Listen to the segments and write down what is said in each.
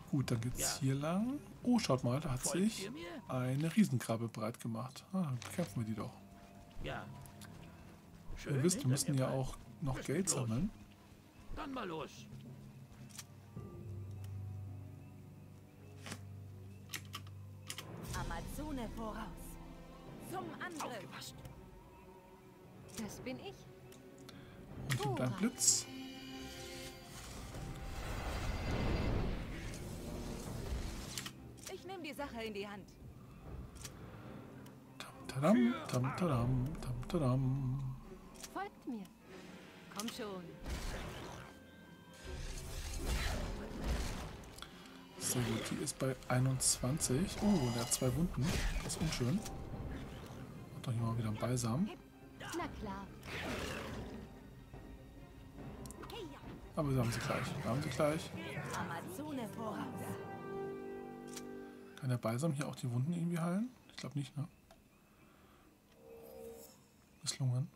Gut, dann geht's hier lang. Oh, schaut mal, da hat sich eine Riesenkrabbe breit gemacht. Ah, bekämpfen wir die doch. Ja. Ihr wisst, wir müssen ja auch noch Geld sammeln. Dann mal los. Amazone voraus. Zum Angriff. Aufgepasst. Das bin ich. Und gibt ein Blitz. Ich nehme die Sache in die Hand. Tam, tam, tadam, tam, tadam. Folgt mir. Komm schon. Sehr gut, die ist bei 21. Oh, der hat 2 Wunden. Das ist unschön. Und doch hier mal wieder ein Balsam. Na klar. Aber wir haben sie gleich. Wir haben sie gleich. Amazone voraus. Kann der Balsam hier auch die Wunden irgendwie heilen? Ich glaube nicht, ne? Misslungen.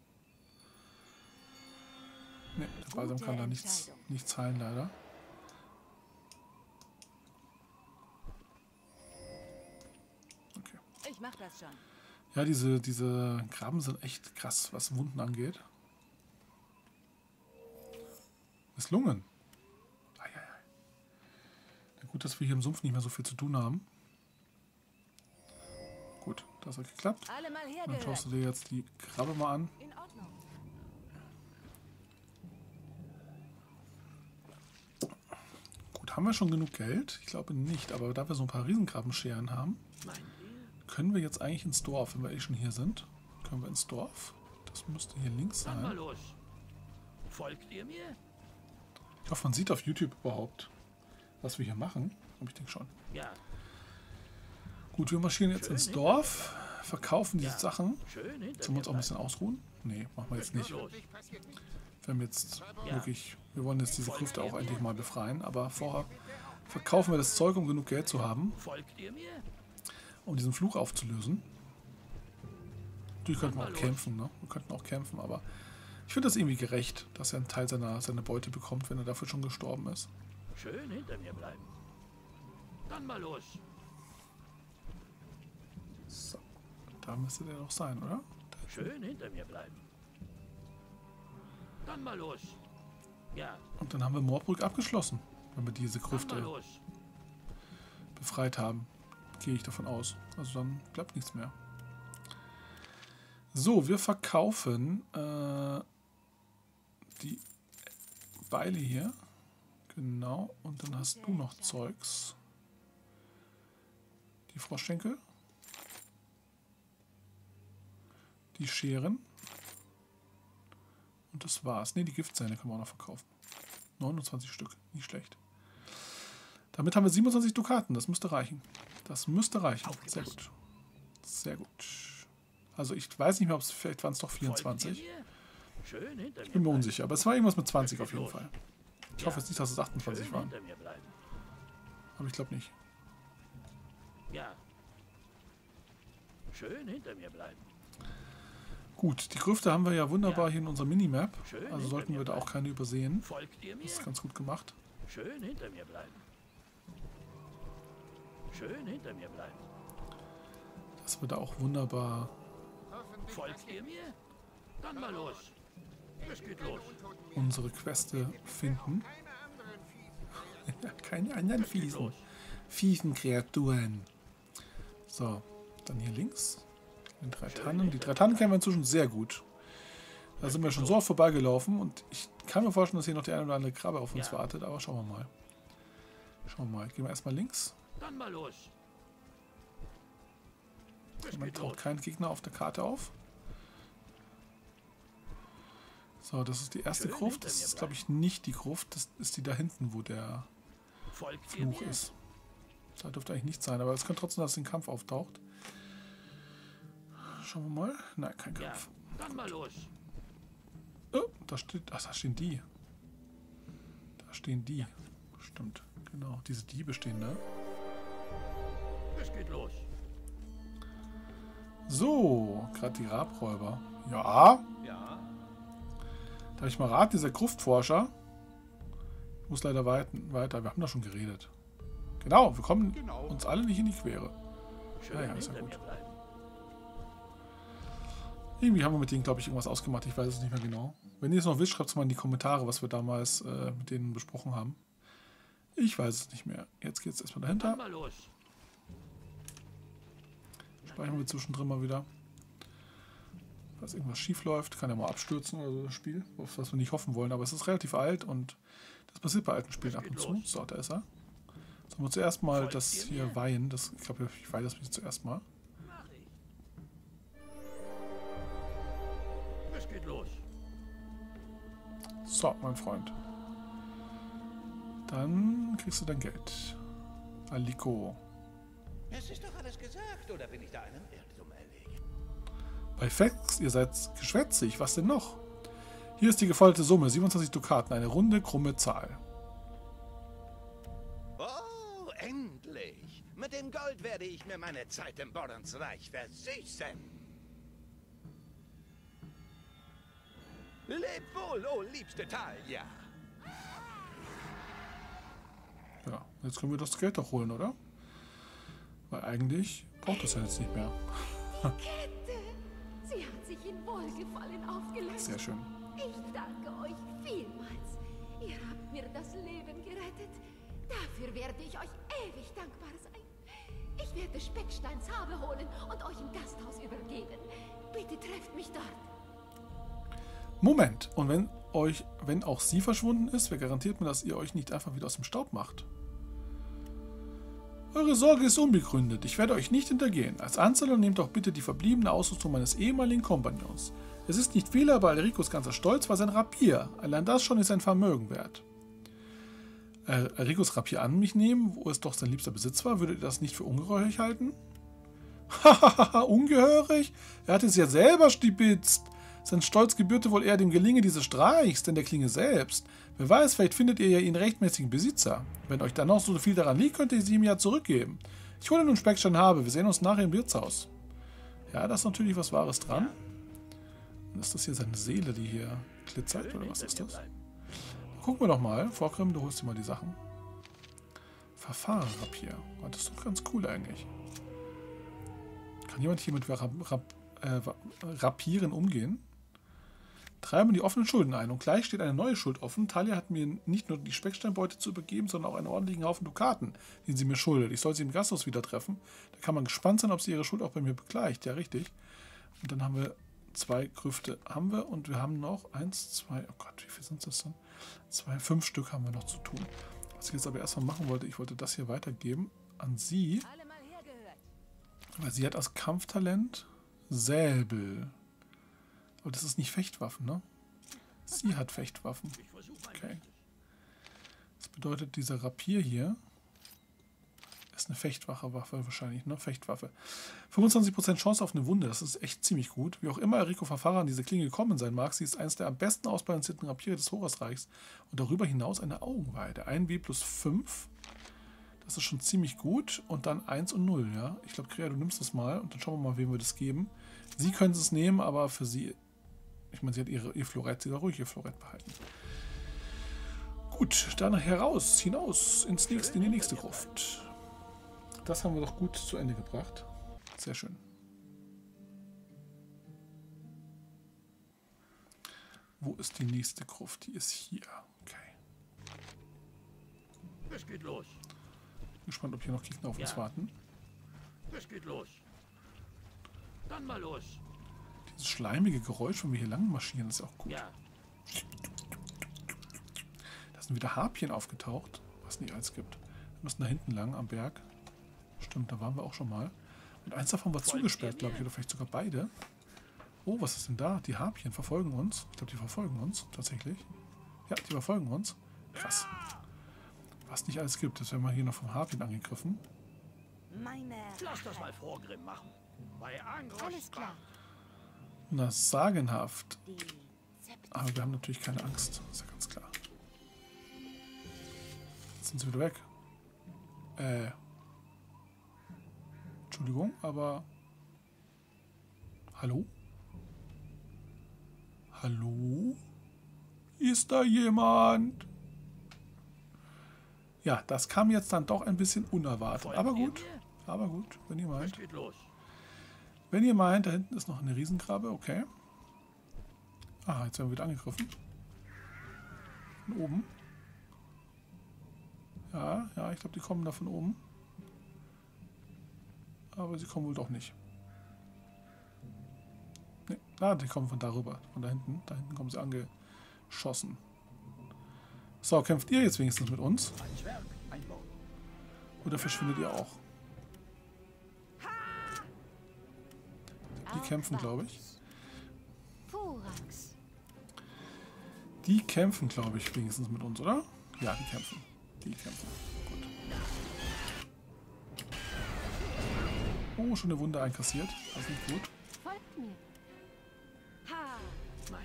Ne, der Balsam kann da nichts heilen, leider. Okay. Ich mach das schon. Ja, diese Graben sind echt krass, was Wunden angeht. Misslungen. Eieiei. Na gut, dass wir hier im Sumpf nicht mehr so viel zu tun haben. Gut, das hat geklappt. Alle mal Dann hergehört. schaust du dir jetzt die Krabbe mal an. In Ordnung. Gut, haben wir schon genug Geld? Ich glaube nicht, aber da wir so ein paar Riesenkrabbenscheren haben, können wir jetzt eigentlich ins Dorf, wenn wir eh schon hier sind. Können wir ins Dorf? Das müsste hier links Dann mal sein. los. Folgt ihr mir? Ich hoffe, man sieht auf YouTube überhaupt, was wir hier machen. Aber ich denke schon. Ja. Gut, wir marschieren jetzt ins Dorf, verkaufen diese Sachen. Schön hinter Sollen wir mir uns auch ein bisschen ausruhen? Nee, machen wir jetzt nicht. los. Wir haben jetzt wirklich, wir wollen jetzt diese Grüfte auch endlich mal befreien, aber vorher verkaufen wir das Zeug, um genug Geld zu haben, Folgt ihr mir? um diesen Fluch aufzulösen. Natürlich könnten wir auch kämpfen, ne? Wir könnten auch kämpfen, aber ich finde das irgendwie gerecht, dass er einen Teil seiner Beute bekommt, wenn er dafür schon gestorben ist. Schön hinter mir bleiben. Dann mal los. So, da müsste der doch sein, oder? Schön hinter mir bleiben. Dann mal los. Ja, Und dann haben wir Moorbrück abgeschlossen, wenn wir diese dann mal Grüfte los. befreit haben. Gehe ich davon aus. Also dann bleibt nichts mehr. So, wir verkaufen die Beile hier. Genau. Und dann hast du noch Zeugs. Die Froschschenkel. Die Scheren. Und das war's. Ne, die Giftzähne können wir auch noch verkaufen. 29 Stück. Nicht schlecht. Damit haben wir 27 Dukaten. Das müsste reichen. Das müsste reichen. Sehr gut. Sehr gut. Also ich weiß nicht mehr, ob es vielleicht waren es doch 24. Schön hinter Ich bin mir unsicher, aber es war irgendwas mit 20 auf jeden Fall. Ich hoffe jetzt nicht, dass es 28 Schön waren. hinter mir bleiben. Aber ich glaube nicht. Ja. Schön hinter mir bleiben. Gut, die Grüfte haben wir ja wunderbar hier in unserer Minimap. Schön Also hinter sollten mir wir da auch keine übersehen. Folgt ihr mir? Das ist ganz gut gemacht. Schön hinter mir bleiben. Schön hinter mir bleiben. Dass wir da auch wunderbar... Folgt ihr mir? Dann mal los. Es geht los. unsere Queste finden. Keine anderen fiesen Kreaturen. So, dann hier links. Die 3 Tannen. Die 3 Tannen kennen wir inzwischen sehr gut. Da sind wir schon so oft vorbeigelaufen und ich kann mir vorstellen, dass hier noch die eine oder andere Krabbe auf uns wartet, aber schauen wir mal. Schauen wir mal. Gehen wir erstmal links. Dann mal los. Es Man geht taucht los. kein Gegner auf der Karte auf. So, das ist die erste Schön Gruft. hinter Das mir ist, glaube ich, nicht die Gruft. Das ist die da hinten, wo der Folgt ihr Fluch mir? ist. Da dürfte eigentlich nicht sein, aber es könnte trotzdem, dass ein Kampf auftaucht. Schauen wir mal. Nein, kein Ja, Kampf. dann mal los. Oh, da steht. Ach, da stehen die. Da stehen die. Stimmt. Genau. Diese Diebe stehen da. Es geht los. So, gerade die Rabräuber. Ja. Ja. Darf ich mal raten, dieser Gruftforscher muss leider weiter. Wir haben da schon geredet. Genau, wir kommen uns alle nicht in die Quere. Schön Ja, ist ja hinter gut. mir bleiben. Irgendwie haben wir mit denen, glaube ich, irgendwas ausgemacht. Ich weiß es nicht mehr genau. Wenn ihr es noch wisst, schreibt es mal in die Kommentare, was wir damals mit denen besprochen haben. Ich weiß es nicht mehr. Jetzt geht es erstmal Dann dahinter. mal los. Speichern wir zwischendrin mal wieder. Falls irgendwas schief läuft, kann ja mal abstürzen oder so das Spiel. Auf was wir nicht hoffen wollen. Aber es ist relativ alt und das passiert bei alten Spielen ab und zu. So, da ist er. Sollen wir zuerst mal das hier weihen. Ich glaube, ich weihe das mich zuerst mal. Mach ich. Es geht los. So, mein Freund. Dann kriegst du dein Geld. Aliko. Es ist doch alles gesagt, oder bin ich da einem Irrtum erlegen? Bei Fex, ihr seid geschwätzig. Was denn noch? Hier ist die geforderte Summe. 27 Dukaten. Eine runde, krumme Zahl. Oh, endlich! Mit dem Gold werde ich mir meine Zeit im Bordensreich versüßen. Leb wohl, oh liebste Talia. Ja, jetzt können wir das Geld doch holen, oder? Weil eigentlich braucht das ja jetzt nicht mehr. Kette! Sie hat sich in Wohlgefallen aufgelöst. Sehr schön. Ich danke euch vielmals. Ihr habt mir das Leben gerettet. Dafür werde ich euch ewig dankbar sein. Ich werde Specksteins Habe holen und euch im Gasthaus übergeben. Bitte trefft mich dort. Moment, und wenn auch sie verschwunden ist, wer garantiert mir, dass ihr euch nicht einfach wieder aus dem Staub macht? Eure Sorge ist unbegründet. Ich werde euch nicht hintergehen. Als Anzahlung nehmt doch bitte die verbliebene Ausrüstung meines ehemaligen Kompagnons. Es ist nicht viel, aber Alricos ganzer Stolz war sein Rapier. Allein das schon ist ein Vermögen wert. Alricos Rapier an mich nehmen, wo es doch sein liebster Besitz war, würdet ihr das nicht für ungeheurig halten? Hahaha, ungehörig? Er hat es ja selber stibitzt. Sein Stolz gebührte wohl eher dem Gelinge dieses Streichs, denn der Klinge selbst. Wer weiß, vielleicht findet ihr ja ihren rechtmäßigen Besitzer. Wenn euch dann noch so viel daran liegt, könnt ihr sie ihm ja zurückgeben. Ich hole nun Speckstein Habe. Wir sehen uns nachher im Wirtshaus. Ja, da ist natürlich was Wahres dran. Und ist das hier seine Seele, die hier glitzert, Schön oder was ist hinter mir das? bleiben. Gucken wir doch mal. Vorgrim, du holst dir mal die Sachen. Verfahrerrapier. Oh, das ist doch ganz cool eigentlich. Kann jemand hier mit Rapieren umgehen? Treiben die offenen Schulden ein und gleich steht eine neue Schuld offen. Talia hat mir nicht nur die Specksteinbeute zu übergeben, sondern auch einen ordentlichen Haufen Dukaten, den sie mir schuldet. Ich soll sie im Gasthaus wieder treffen. Da kann man gespannt sein, ob sie ihre Schuld auch bei mir begleicht. Ja, richtig. Und dann haben wir 2 Grüfte und wir haben noch 1, 2, oh Gott, wie viel sind das denn? 5 Stück haben wir noch zu tun. Was ich jetzt aber erstmal machen wollte, ich wollte das hier weitergeben an sie, Alle mal hergehört. weil sie hat als Kampftalent Säbel. Aber das ist nicht Fechtwaffen, ne? Sie hat Fechtwaffen. Ich versuche mein Okay. Bestes. Das bedeutet, dieser Rapier hier ist eine Fechtwaffe wahrscheinlich, ne? Fechtwaffe. 25% Chance auf eine Wunde, das ist echt ziemlich gut. Wie auch immer Alrico Verfahrer an diese Klinge gekommen sein mag, sie ist eines der am besten ausbalancierten Rapiere des Horusreichs und darüber hinaus eine Augenweide. 1W plus 5, das ist schon ziemlich gut. Und dann 1 und 0, ja. Ich glaube, Krea, du nimmst das mal und dann schauen wir mal, wem wir das geben. Sie können es nehmen, aber für sie, ich meine, sie hat ihr Florett, sie soll ruhig ihr Florett behalten. Gut, dann hinaus in die nächste Gruft. Das haben wir doch gut zu Ende gebracht. Sehr schön. Wo ist die nächste Gruft? Die ist hier. Okay. Es geht los. Gespannt, ob hier noch Gegner auf uns Ja. warten. Es geht los. Dann mal los. Dieses schleimige Geräusch, wenn wir hier lang marschieren, ist auch gut. Ja. Da sind wieder Harpien aufgetaucht, was es nicht alles gibt. Wir müssen da hinten lang am Berg. Stimmt, da waren wir auch schon mal. Und eins davon war zugesperrt, glaube ich, oder vielleicht sogar beide. Oh, was ist denn da? Die Harpien verfolgen uns. Ich glaube, die verfolgen uns tatsächlich. Ja, die verfolgen uns. Krass. Was nicht alles gibt. Jetzt werden wir hier noch vom Harpien angegriffen. Meine Lass das mal Vorgrim machen. Bei Angriff. Alles klar. Na, sagenhaft. Die Zepter. Aber wir haben natürlich keine Angst. Ist ja ganz klar. Jetzt sind sie wieder weg. Entschuldigung, aber... Hallo? Hallo? Ist da jemand? Ja, das kam jetzt dann doch ein bisschen unerwartet. Folgt Aber ihr gut. mir? Aber gut, wenn ihr Es meint. geht los. Wenn ihr meint, da hinten ist noch eine Riesenkrabbe, okay. Ah, jetzt werden wir wieder angegriffen. Von oben. Ja, ja, ich glaube, die kommen da von oben. Aber sie kommen wohl doch nicht. Nee, die kommen von darüber. Von da hinten. Da hinten kommen sie angeschossen. So, kämpft ihr jetzt wenigstens mit uns? Ein Zwerg, ein Baum. Oder verschwindet ihr auch? Die kämpfen, glaube ich. Thorax. Die kämpfen, glaube ich, wenigstens mit uns, oder? Ja, die kämpfen. Die kämpfen. Gut. Oh, schon eine Wunde einkassiert. Das ist nicht gut. Folgt mir. Ha. Mein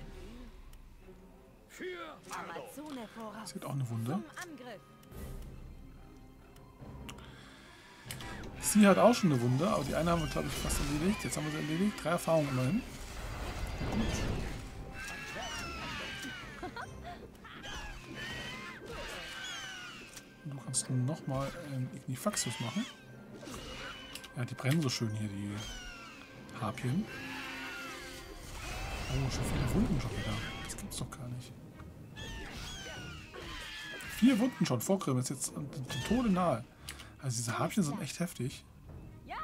für Ardo. Amazone voraus. Sie hat auch eine Wunde. Zum Angriff. Sie hat auch schon eine Wunde, aber die eine haben wir, glaube ich, fast erledigt. Jetzt haben wir sie erledigt. 3 Erfahrungen immerhin. Und du kannst nochmal einen Ignifaxius machen. Ja, die brennen so schön hier, die Harpien. Oh, schon viele Wunden schon wieder. Das gibt's doch gar nicht. 4 Wunden schon. Vorgrimm ist jetzt dem Tode nahe. Also diese Harpien sind echt heftig. Ja.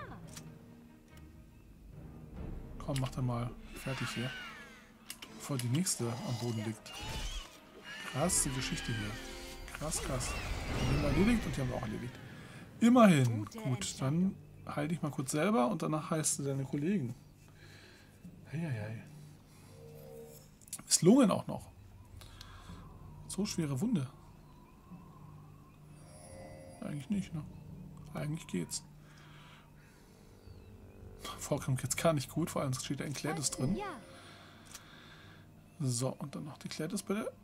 Komm, mach dann mal fertig hier. Bevor die nächste am Boden liegt. Krasse Geschichte hier. Krass, krass. Die haben wir erledigt und die haben wir auch erledigt. Immerhin. Gut, dann heil dich mal kurz selber und danach heilst du deine Kollegen. Heieiei. Misslungen auch noch. So schwere Wunde. Eigentlich nicht, ne? Eigentlich geht's. Vorkommt jetzt gar nicht gut, vor allem steht da ein Klädes drin. Ja. So, und dann noch die Klädes bitte.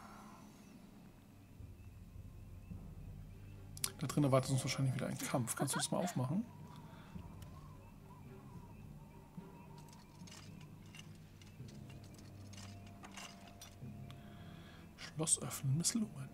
Da drin erwartet uns wahrscheinlich wieder ein Kampf. Kannst du das mal aufmachen? Schloss öffnen, Misslungen.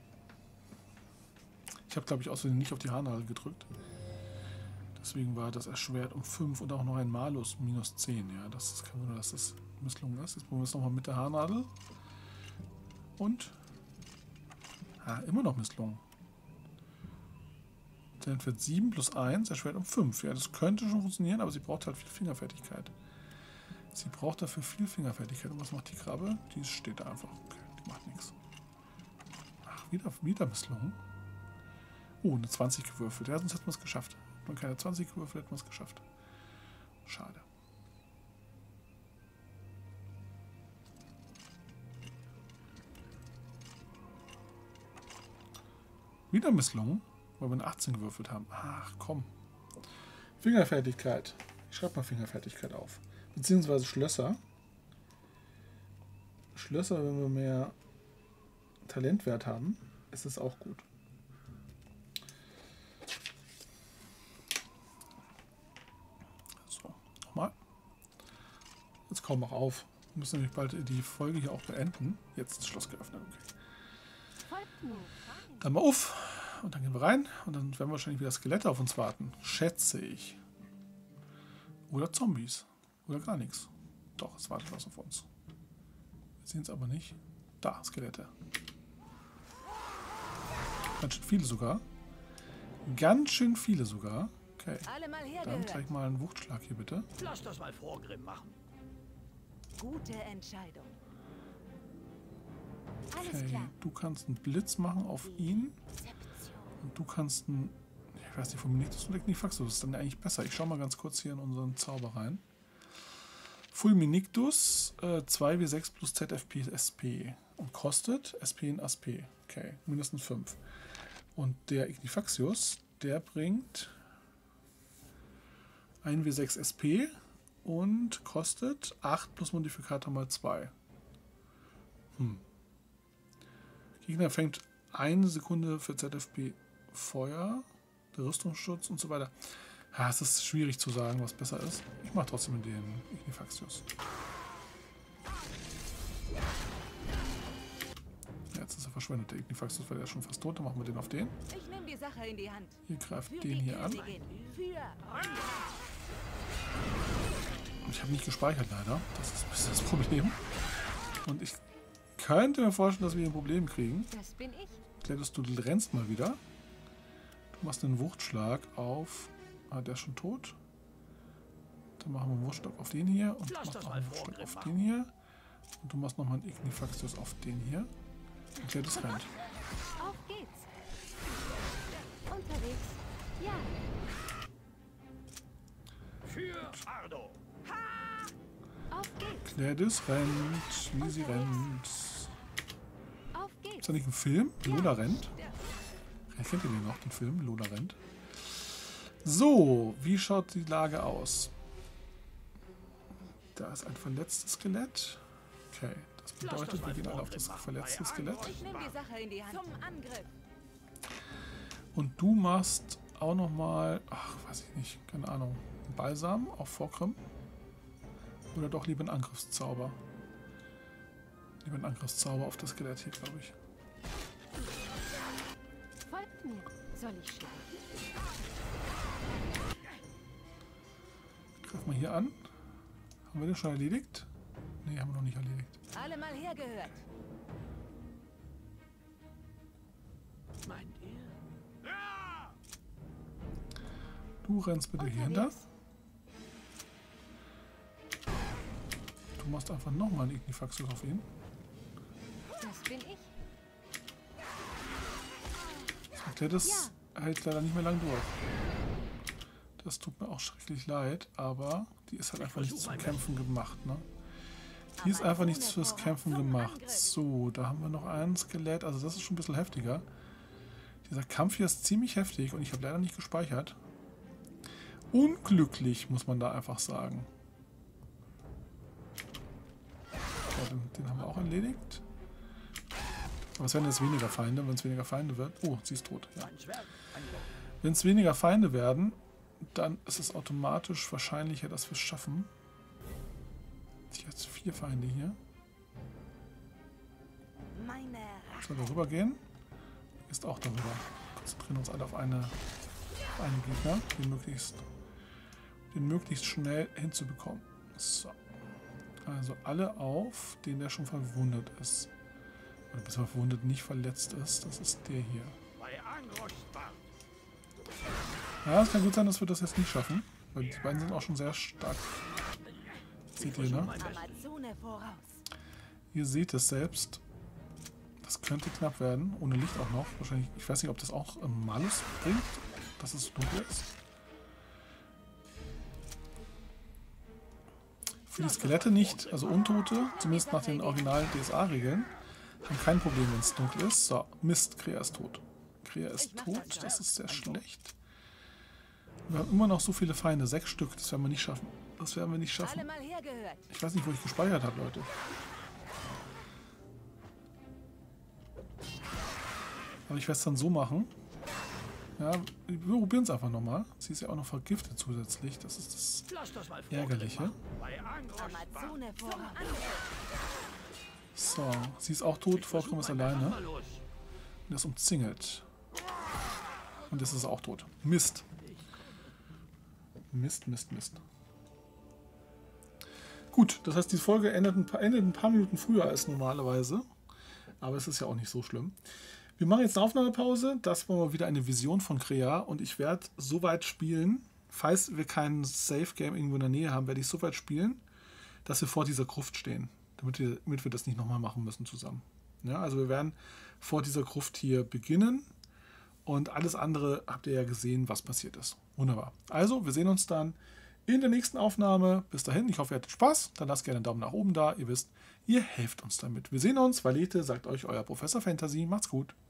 Ich habe, glaube ich, außerdem nicht auf die Haarnadel gedrückt. Deswegen war das erschwert um 5 und auch noch ein Malus minus 10. Ja, das ist kein Wunder, dass das misslungen ist. Jetzt probieren wir es nochmal mit der Haarnadel. Und? Immer noch misslungen. Talentwert 7 plus 1, erschwert um 5. Ja, das könnte schon funktionieren, aber sie braucht halt viel Fingerfertigkeit. Sie braucht dafür viel Fingerfertigkeit. Und was macht die Krabbe? Die steht da einfach. Okay, die macht nichts. Ach, wieder misslungen. Oh, eine 20 gewürfelt. Ja, sonst hätten wir es geschafft. Wenn man keine 20 gewürfelt, hätten wir es geschafft. Schade. Wieder misslungen, weil wir eine 18 gewürfelt haben. Ach, komm. Fingerfertigkeit. Ich schreibe mal Fingerfertigkeit auf. Beziehungsweise Schlösser. Schlösser, wenn wir mehr Talentwert haben, ist es auch gut. So, nochmal. Jetzt komm auch auf. Wir müssen nämlich bald die Folge hier auch beenden. Jetzt ist das Schloss geöffnet. Okay. Folgt mir. Dann mal auf. Und dann gehen wir rein. Und dann werden wahrscheinlich wieder Skelette auf uns warten. Schätze ich. Oder Zombies. Oder gar nichts. Doch, es wartet was auf uns. Wir sehen es aber nicht. Da, Skelette. Ganz schön viele sogar. Ganz schön viele sogar. Okay. Alle mal Dann hergehört. gleich mal einen Wuchtschlag hier bitte. Lass das mal Vorgrimm machen. Gute Entscheidung. Alles Okay, klar. du kannst einen Blitz machen auf ihn. Rezeption. Und du kannst einen... Ich weiß nicht, von mir nicht, das ist nicht Faxus. Das ist dann eigentlich besser. Ich schau mal ganz kurz hier in unseren Zauber rein. Fulminictus, 2W6 plus ZFP SP. Und kostet SP in ASP. Okay, mindestens 5. Und der Ignifaxius, der bringt 1W6 SP und kostet 8 plus Modifikator mal 2. Gegner fängt 1 Sekunde für ZFP Feuer, der Rüstungsschutz und so weiter. Ja, es ist schwierig zu sagen, was besser ist. Ich mache trotzdem den Ignifaxius. Jetzt ist er verschwendet der Ignifaxus, weil der ist schon fast tot. Dann machen wir den auf den. Ich nehme die Sache in die Hand. Ihr greift Für den die hier an. Königin. Für Ronja. Ich habe nicht gespeichert leider. Das ist ein bisschen das Problem. Und ich könnte mir vorstellen, dass wir hier ein Problem kriegen. Das bin ich. Klettest du rennst mal wieder. Du machst einen Wuchtschlag auf... Ah, der ist schon tot. Dann machen wir einen Wuchtschlag auf den hier. Und Lass machst das auch mal einen Wuchtschlag Vorgriff auf den hier. Und du machst nochmal einen Ignifaxus auf den hier. Und der das rennt. Auf geht's. Unterwegs. Ja. Für Ardo. Auf geht's. Gladys rennt, wie sie rennt. Auf geht's. Ist da nicht ein Film? Lola rennt. Kennt ihr den noch, den Film? Lola rennt. So, wie schaut die Lage aus? Da ist ein verletztes Skelett. Okay, das bedeutet, wir gehen alle auf das verletzte Skelett. Ich nehme die Sache in die Hand. Zum Angriff. Und du machst auch nochmal, ach, weiß ich nicht, keine Ahnung, einen Balsam auf Vorkrim. Oder doch lieber einen Angriffszauber. Lieber einen Angriffszauber auf das Skelett hier, glaube ich. Folgt mir. Soll ich schlagen? Greif mal hier an. Haben wir den schon erledigt? Ne, haben wir noch nicht erledigt. Alle mal hergehört. Meint ihr? Du rennst bitte hier hinter. Unterwegs. Du machst einfach nochmal einen Ignifaxus auf ihn. Das bin ich. Das hält leider nicht mehr lang durch. Das tut mir auch schrecklich leid, aber die ist halt einfach nicht zum Kämpfen gemacht, ne? Die ist einfach nicht fürs Kämpfen gemacht. So, da haben wir noch ein Skelett. Also das ist schon ein bisschen heftiger. Dieser Kampf hier ist ziemlich heftig und ich habe leider nicht gespeichert. Unglücklich, muss man da einfach sagen. So, den haben wir auch erledigt. Aber es werden jetzt weniger Feinde, wenn es weniger Feinde wird. Oh, sie ist tot, ja. Wenn es weniger Feinde werden, dann ist es automatisch wahrscheinlicher, dass wir es schaffen. Ich habe jetzt 4 Feinde hier. Meine Soll darüber gehen? Ist auch darüber. Konzentrieren uns alle auf einen Gegner, den möglichst schnell hinzubekommen. So. Also alle auf, den der schon verwundet ist. Oder bis er verwundet nicht verletzt ist. Das ist der hier. Bei Angrostbart. Ja, es kann gut sein, dass wir das jetzt nicht schaffen. Weil die beiden sind auch schon sehr stark. Seht ihr, ne? Amazone voraus. Ihr seht es selbst. Das könnte knapp werden. Ohne Licht auch noch. Wahrscheinlich, ich weiß nicht, ob das auch Malus bringt, dass es so dunkel ist. Für die Skelette nicht, also Untote, zumindest nach den originalen DSA-Regeln, haben kein Problem, wenn es dunkel ist. So, Mist, Krea ist tot. Krea ist tot, das ist sehr schlecht. Wir haben immer noch so viele Feinde, 6 Stück, das werden wir nicht schaffen. Das werden wir nicht schaffen. Alle mal hergehört. Ich weiß nicht, wo ich gespeichert habe, Leute. Aber ich werde es dann so machen. Ja, wir probieren es einfach nochmal. Sie ist ja auch noch vergiftet zusätzlich. Das ist das Lass das mal Ärgerliche. Bei Angrostbart. Amazone voraus. So, sie ist auch tot. Vorkommen ist alleine. Mal los. Und ist umzingelt. Und jetzt ist er auch tot. Mist. Mist, Mist, Mist. Gut, das heißt, die Folge endet ein paar Minuten früher als normalerweise. Aber es ist ja auch nicht so schlimm. Wir machen jetzt eine Aufnahmepause. Das war mal wieder eine Vision von Krea. Und ich werde so weit spielen, falls wir kein Safe-Game irgendwo in der Nähe haben, werde ich so weit spielen, dass wir vor dieser Gruft stehen. Damit wir das nicht nochmal machen müssen zusammen. Ja, also wir werden vor dieser Gruft hier beginnen. Und alles andere habt ihr ja gesehen, was passiert ist. Wunderbar. Also, wir sehen uns dann in der nächsten Aufnahme. Bis dahin, ich hoffe, ihr hattet Spaß. Dann lasst gerne einen Daumen nach oben da. Ihr wisst, ihr helft uns damit. Wir sehen uns. Valete sagt euch euer Professor Fantasy. Macht's gut.